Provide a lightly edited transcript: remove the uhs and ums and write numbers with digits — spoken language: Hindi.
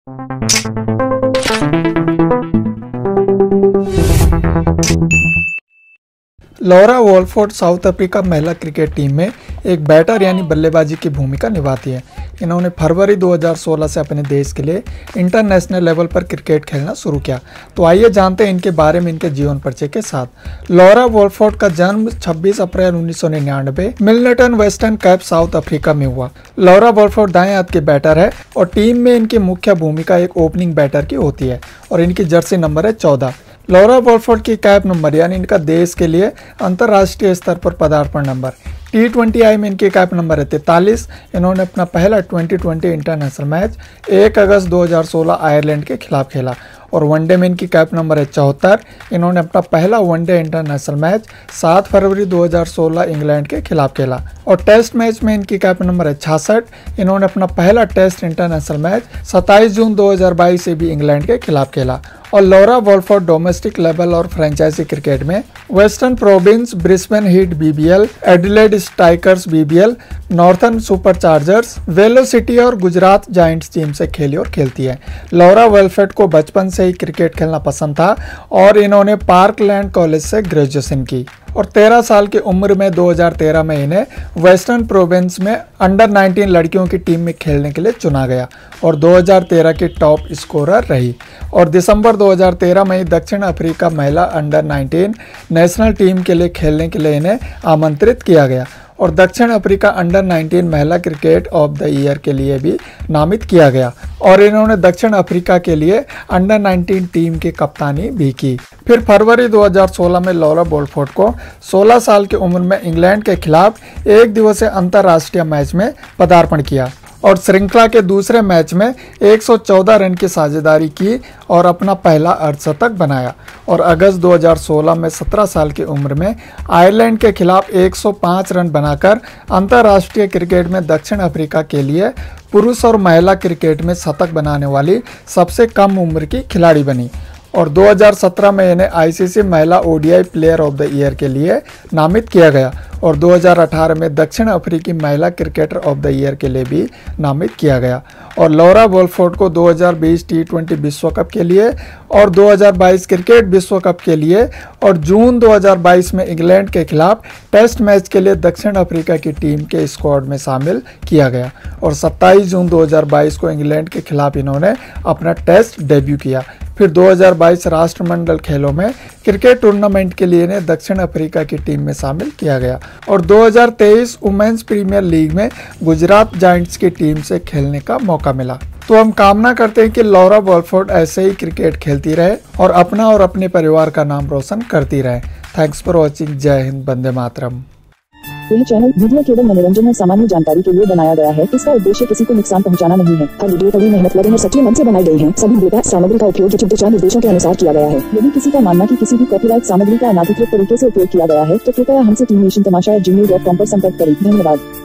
लॉरा वॉलफोर्ड साउथ अफ्रीका महिला क्रिकेट टीम में एक बैटर यानी बल्लेबाजी की भूमिका निभाती है। इन्होंने फरवरी 2016 से अपने देश के लिए इंटरनेशनल लेवल पर क्रिकेट खेलना शुरू किया। तो आइए जानते हैं इनके बारे में इनके जीवन परिचय के साथ। लॉरा वॉलफोर्ड का जन्म 26 अप्रैल 1999 Milton Western Cape South Africa में हुआ। लॉरा वॉलफोर्ड दाएं हाथ के बैटर है और टीम में इनकी मुख्य भूमिका एक ओपनिंग बैटर की होती है और इनकी जर्सी नंबर है 14। लॉरा वॉलफोर्ड की कैप नंबर यानी इनका देश के लिए अंतर्राष्ट्रीय स्तर पर पदार्पण नंबर T20I में इनकी कैप नंबर है 43। इन्होंने अपना पहला 2020 इंटरनेशनल मैच 1 अगस्त 2016 आयरलैंड के खिलाफ खेला और वनडे में इनकी कैप नंबर है 74। इन्होंने अपना पहला वनडे इंटरनेशनल मैच 7 फरवरी 2016 इंग्लैंड के खिलाफ खेला और टेस्ट मैच में इनकी कैप नंबर है 66। इन्होंने अपना पहला टेस्ट इंटरनेशनल मैच 27 जून 2022 से भी इंग्लैंड के खिलाफ खेला। और लॉरा वॉलफोर्ड डोमेस्टिक लेवल और फ्रेंचाइजी क्रिकेट में Western Province, Brisbane Heat BBL, Adelaide Strikers BBL, Northern Superchargers, Velocity और गुजरात जायंट्स टीम से खेली और खेलती है। लॉरा वॉलफोर्ड को बचपन से ही क्रिकेट खेलना पसंद था और इन्होंने पार्कलैंड कॉलेज से ग्रेजुएशन की और 13 साल की उम्र में 2013 में इन्हें वेस्टर्न प्रोविंस में अंडर 19 लड़कियों की टीम में खेलने के लिए चुना गया और 2013 की टॉप स्कोरर रही और दिसंबर 2013 में ही दक्षिण अफ्रीका महिला अंडर 19 नेशनल टीम के लिए खेलने के लिए इन्हें आमंत्रित किया गया और दक्षिण अफ्रीका अंडर 19 महिला क्रिकेट ऑफ द ईयर के लिए भी नामित किया गया और इन्होंने दक्षिण अफ्रीका के लिए अंडर 19 टीम की कप्तानी भी की। फिर फरवरी 2016 में लॉरा वॉलफोर्ड को 16 साल की उम्र में इंग्लैंड के खिलाफ एक दिवसीय अंतर्राष्ट्रीय मैच में पदार्पण किया और श्रृंखला के दूसरे मैच में 114 रन की साझेदारी की और अपना पहला अर्धशतक बनाया और अगस्त 2016 में 17 साल की उम्र में आयरलैंड के खिलाफ 105 रन बनाकर अंतर्राष्ट्रीय क्रिकेट में दक्षिण अफ्रीका के लिए पुरुष और महिला क्रिकेट में शतक बनाने वाली सबसे कम उम्र की खिलाड़ी बनी और 2017 में इन्हें ICC महिला ODI player of the year के लिए नामित किया गया और 2018 में दक्षिण अफ्रीकी महिला क्रिकेटर ऑफ द ईयर के लिए भी नामित किया गया और लॉरा वॉलफोर्ड को 2020 T20 विश्व कप के लिए और 2022 क्रिकेट विश्व कप के लिए और जून 2022 में इंग्लैंड के खिलाफ टेस्ट मैच के लिए दक्षिण अफ्रीका की टीम के स्क्वाड में शामिल किया गया और 27 जून 2022 को इंग्लैंड के खिलाफ इन्होंने अपना टेस्ट डेब्यू किया। फिर 2022 राष्ट्रमंडल खेलों में क्रिकेट टूर्नामेंट के लिए इन्हें दक्षिण अफ्रीका की टीम में शामिल किया गया और 2023 वुमेन्स प्रीमियर लीग में गुजरात जायंट्स की टीम से खेलने का मौका मिला। तो हम कामना करते हैं कि लॉरा वॉलफोर्ड ऐसे ही क्रिकेट खेलती रहे और अपना और अपने परिवार का नाम रोशन करती रहे। Thanks for watching. जय हिंद, वंदे मातरम। यह चैनल वीडियो केवल मनोरंजन और सामान्य जानकारी के लिए बनाया गया है। इसका उद्देश्य किसी को नुकसान पहुंचाना नहीं है। हर वीडियो कड़ी मेहनत लगन और सच्चे मन से बनाई गई है। सभी डेटा सामग्री का उपयोग उचित दिशा निर्देशों के अनुसार किया गया है। यदि किसी का मानना कि किसी भी कॉपीराइट सामग्री का अनाधिकृत तरीके से उपयोग किया गया है तो कृपया हमसे teamnationtamasha@gmail.com पर संपर्क करें। धन्यवाद।